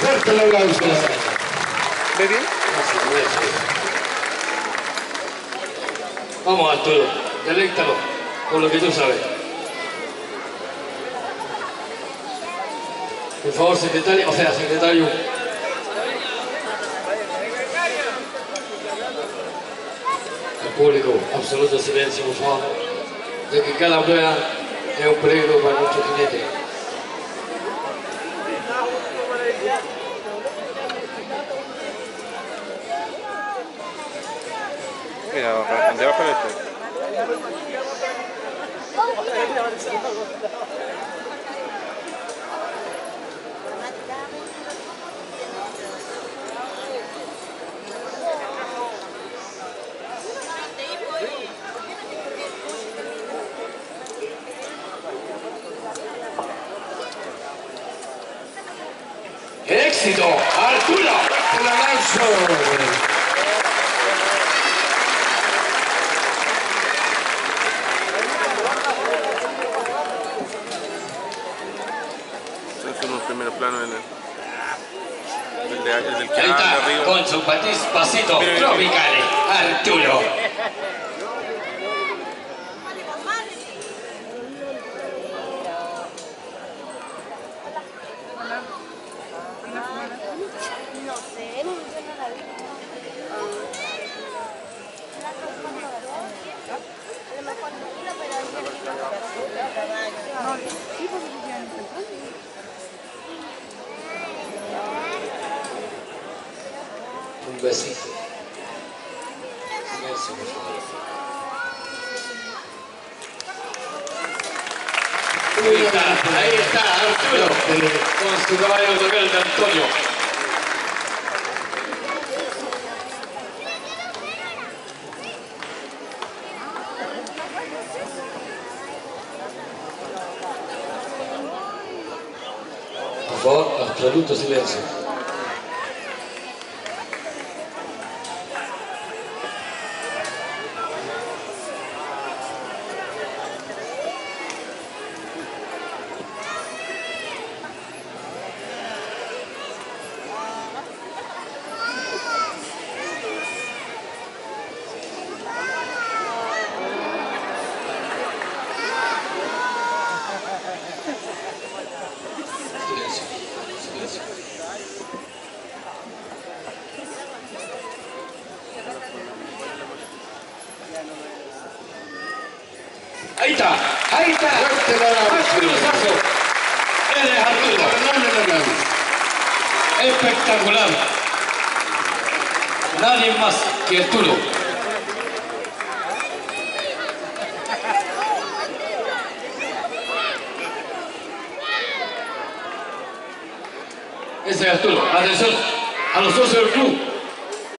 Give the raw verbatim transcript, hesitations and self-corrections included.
Fuerte el aplauso. ¿Ve bien? Vamos, Arturo, deléctalo con lo que tú sabes. Por favor, secretario, o sea, secretario. El público, absoluto silencio, por favor. De que cada rueda es un peligro para nuestro jinete. Mira, debajo de este. ¡El éxito! ¡Arturo! El aplauso. Eso es un primer plano del, el, de, el del que Ahí anda está, arriba. con sus patis- pasitos tropicales, Arturo. No sé, no, yo no la vi. A lo mejor no quiero, pero ayer no. Sí, porque ya no Un besito. Silencio, por favor. Ahí está, ahí está, Arturo, con su caballo local de Antonio. Por favor, absoluto silencio. Silencio, silencio. Ahí está, ahí está. Fuerte el aplauso. Arturo Sazo. Él es Arturo. Fernando el aplauso. Espectacular. Nadie más que Arturo. Ese es Arturo. Atención a los socios del club.